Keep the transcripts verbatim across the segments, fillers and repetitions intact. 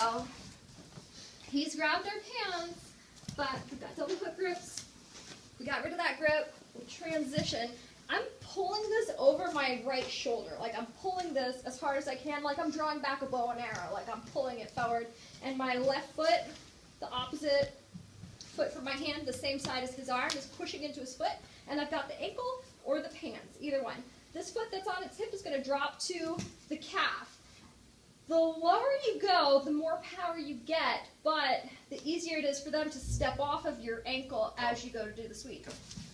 So he's grabbed our pants, but we've got double hook grips. We got rid of that grip. We transition. I'm pulling this over my right shoulder. Like I'm pulling this as hard as I can, like I'm drawing back a bow and arrow. Like I'm pulling it forward. And my left foot, the opposite foot from my hand, the same side as his arm, is pushing into his foot. And I've got the ankle or the pants, either one. This foot that's on its hip is going to drop to the calf. The lower you go, the more power you get, but the easier it is for them to step off of your ankle as you go to do the sweep.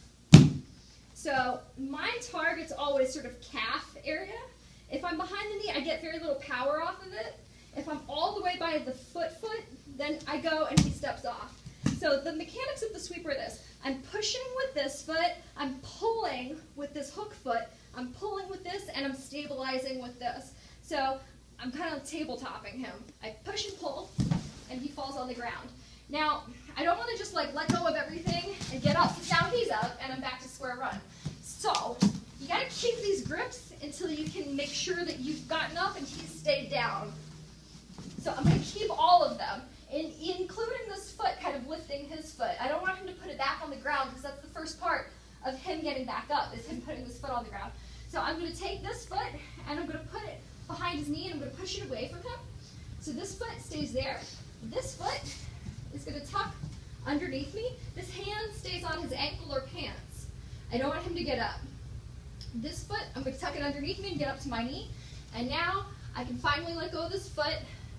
So my target's always sort of calf area. If I'm behind the knee, I get very little power off of it. If I'm all the way by the foot foot, then I go and he steps off. So the mechanics of the sweep are this. I'm pushing with this foot, I'm pulling with this hook foot, I'm pulling with this, and I'm stabilizing with this. So I'm kind of table-topping him. I push and pull, and he falls on the ground. Now, I don't want to just like let go of everything and get up, because now he's up, and I'm back to square one. So you got to keep these grips until you can make sure that you've gotten up and he's stayed down. So I'm going to keep all of them, in, including this foot, kind of lifting his foot. I don't want him to put it back on the ground, because that's the first part of him getting back up, is him putting his foot on the ground. So I'm going to take this foot, and I'm going to put it behind his knee, and I'm going to push it away from him. So this foot stays there. This foot is going to tuck underneath me. This hand stays on his ankle or pants. I don't want him to get up. This foot, I'm going to tuck it underneath me and get up to my knee. And now I can finally let go of this foot,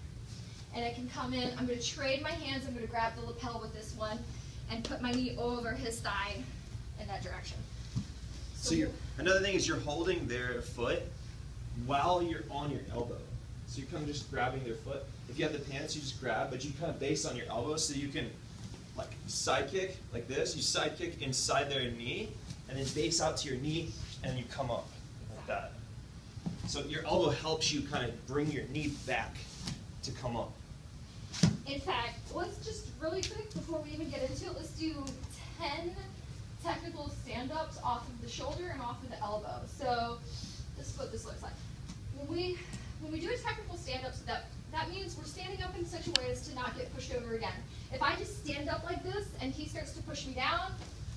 and I can come in. I'm going to trade my hands. I'm going to grab the lapel with this one and put my knee over his thigh in that direction. So, so you're, another thing is you're holding their foot while you're on your elbow. So you're kind of just grabbing their foot. If you have the pants, you just grab, but you kind of base on your elbow so you can like side kick like this. You side kick inside their knee and then base out to your knee and you come up like that. So your elbow helps you kind of bring your knee back to come up. In fact, let's just really quick before we even get into it, let's do ten technical stand-ups off of the shoulder and off of the elbow. So this is what this looks like. When we when we do a technical stand-up, so that that means we're standing up in such a way as to not get pushed over again. If I just stand up like this and he starts to push me down,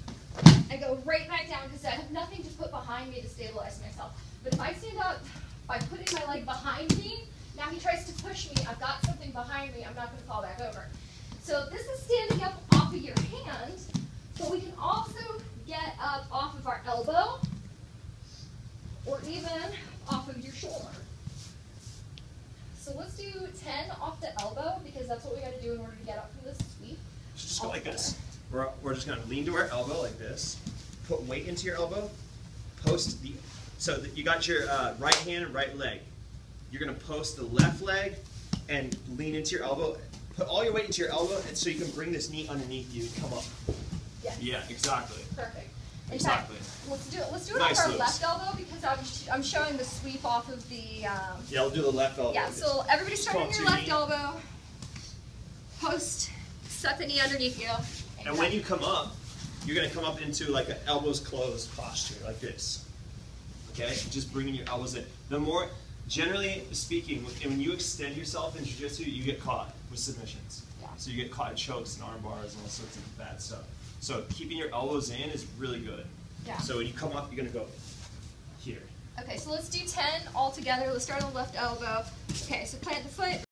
I go right back down because I have nothing to put behind me to stabilize myself. But if I stand up by putting my leg behind me, now he tries to push me, I've got something behind me, I'm not going to fall back over. So this is standing up off of your hand, but we can also get up off of our elbow or even off of your shoulder. So let's do ten off the elbow because that's what we got to do in order to get up from this sweep. Just go like this. We're, we're just going to lean to our elbow like this. Put weight into your elbow. Post the, so that you got your uh, right hand and right leg. You're going to post the left leg and lean into your elbow. Put all your weight into your elbow and so you can bring this knee underneath you and come up. Yes. Yeah, exactly. Perfect. In exactly. fact, let's do it. Let's do it Nice off our loops. left elbow because I'm I'm showing the sweep off of the. Um, Yeah, we'll do the left elbow. yeah. So everybody start on Come your to left knee. elbow. Post. Set the knee underneath you. And go. when you come up, you're going to come up into like an elbows closed posture, like this. Okay? Just bringing your elbows in. The more, generally speaking, when you extend yourself in jiu-jitsu, you get caught with submissions. Yeah. So you get caught in chokes and arm bars and all sorts of bad stuff. So keeping your elbows in is really good. Yeah. So when you come up, you're going to go here. Okay, so let's do ten all together. Let's start on the left elbow. Okay, so plant the foot.